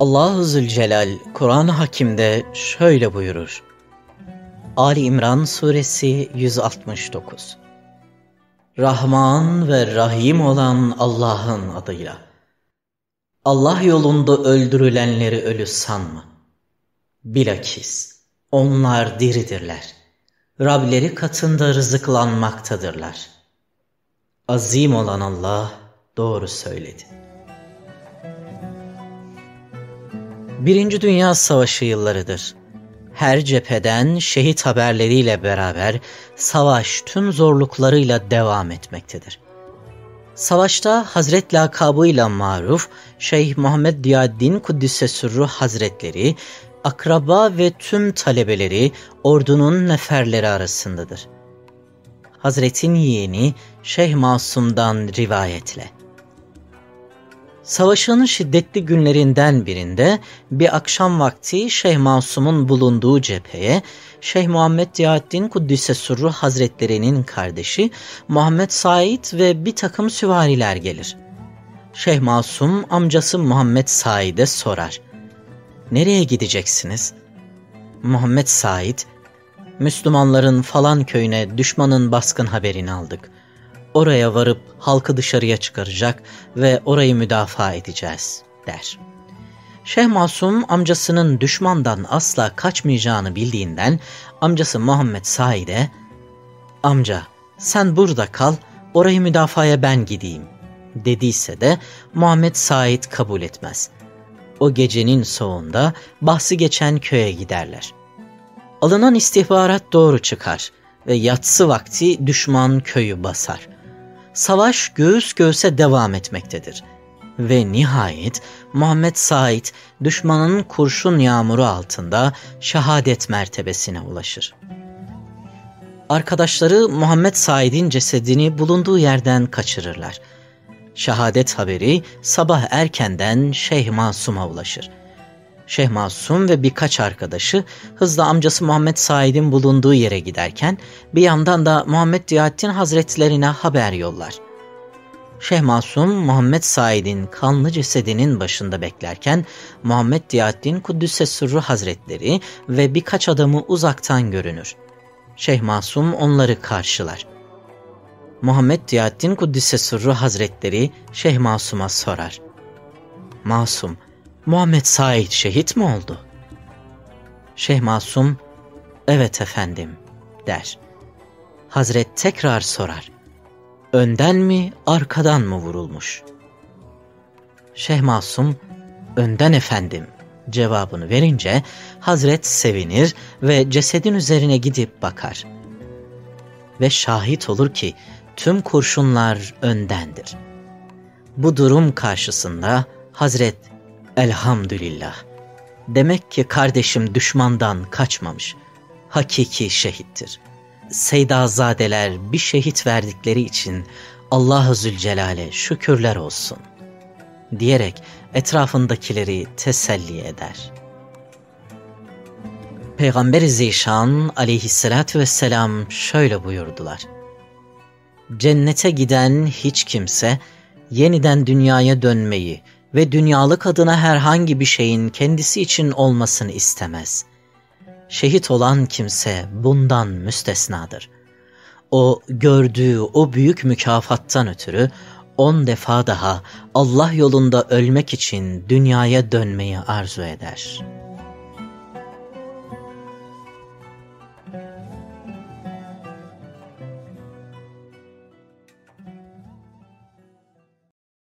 Allah-u Zülcelal Kur'an-ı Hakîm'de şöyle buyurur. Ali İmran Suresi 169. Rahman ve Rahim olan Allah'ın adıyla. Allah yolunda öldürülenleri ölü sanma. Bilakis onlar diridirler. Rableri katında rızıklanmaktadırlar. Azim olan Allah doğru söyledi. Birinci Dünya Savaşı yıllarıdır. Her cepheden şehit haberleriyle beraber savaş tüm zorluklarıyla devam etmektedir. Savaşta Hazret lakabıyla maruf Şeyh Muhammed Diyaddin Kuddise Sürruh Hazretleri, akraba ve tüm talebeleri ordunun neferleri arasındadır. Hazretin yeğeni Şeyh Masum'dan rivayetle. Savaşın şiddetli günlerinden birinde bir akşam vakti Şeyh Masum'un bulunduğu cepheye Şeyh Muhammed Diyaddin Kuddise Sürruh Hazretleri'nin kardeşi Muhammed Said ve bir takım süvariler gelir. Şeyh Masum amcası Muhammed Said'e sorar. "Nereye gideceksiniz?" Muhammed Said, "Müslümanların falan köyüne düşmanın baskın haberini aldık. Oraya varıp halkı dışarıya çıkaracak ve orayı müdafaa edeceğiz," der. Şeyh Masum amcasının düşmandan asla kaçmayacağını bildiğinden amcası Muhammed Said'e "Amca, sen burada kal, orayı müdafaya ben gideyim," dediyse de Muhammed Said kabul etmez. O gecenin soğuğunda bahsi geçen köye giderler. Alınan istihbarat doğru çıkar ve yatsı vakti düşman köyü basar. Savaş göğüs göğüse devam etmektedir. Ve nihayet Muhammed Said düşmanın kurşun yağmuru altında şehadet mertebesine ulaşır. Arkadaşları Muhammed Said'in cesedini bulunduğu yerden kaçırırlar. Şehadet haberi sabah erkenden Şeyh Masum'a ulaşır. Şeyh Masum ve birkaç arkadaşı hızla amcası Muhammed Said'in bulunduğu yere giderken bir yandan da Muhammed Diyaddin Hazretlerine haber yollar. Şeyh Masum Muhammed Said'in kanlı cesedinin başında beklerken Muhammed Diyaddin Kuddise Sürruh Hazretleri ve birkaç adamı uzaktan görünür. Şeyh Masum onları karşılar. Muhammed Diyaddin Kuddise Sürruh Hazretleri Şeyh Masum'a sorar. "Masum, Muhammed Said şehit mi oldu?" Şeyh Masum, "Evet efendim," der. Hazret tekrar sorar. "Önden mi, arkadan mı vurulmuş?" Şeyh Masum, "Önden efendim," cevabını verince Hazret sevinir ve cesedin üzerine gidip bakar. Ve şahit olur ki tüm kurşunlar öndendir. Bu durum karşısında Hazret, "Elhamdülillah. Demek ki kardeşim düşmandan kaçmamış. Hakiki şehittir. Seydazadeler bir şehit verdikleri için Allah-u Zülcelal'e şükürler olsun," diyerek etrafındakileri teselli eder. Peygamber-i Zişan aleyhissalatü vesselam şöyle buyurdular. "Cennete giden hiç kimse yeniden dünyaya dönmeyi ve dünyalık adına herhangi bir şeyin kendisi için olmasını istemez. Şehit olan kimse bundan müstesnadır. O gördüğü o büyük mükafattan ötürü 10 defa daha Allah yolunda ölmek için dünyaya dönmeyi arzu eder."